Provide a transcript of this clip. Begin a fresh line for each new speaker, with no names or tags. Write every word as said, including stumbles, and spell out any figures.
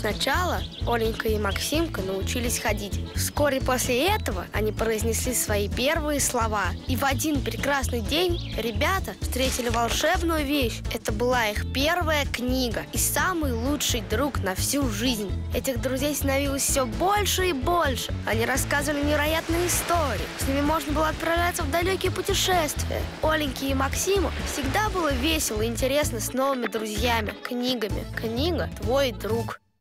Сначала Оленька и Максимка научились ходить. Вскоре после этого они произнесли свои первые слова. И в один прекрасный день ребята встретили волшебную вещь. Это была их первая книга и самый лучший друг на всю жизнь. Этих друзей становилось все больше и больше. Они рассказывали невероятные истории. С ними можно было отправляться в далекие путешествия. Оленьке и Максиму всегда было весело и интересно с новыми друзьями, книгами. Книга – твой друг.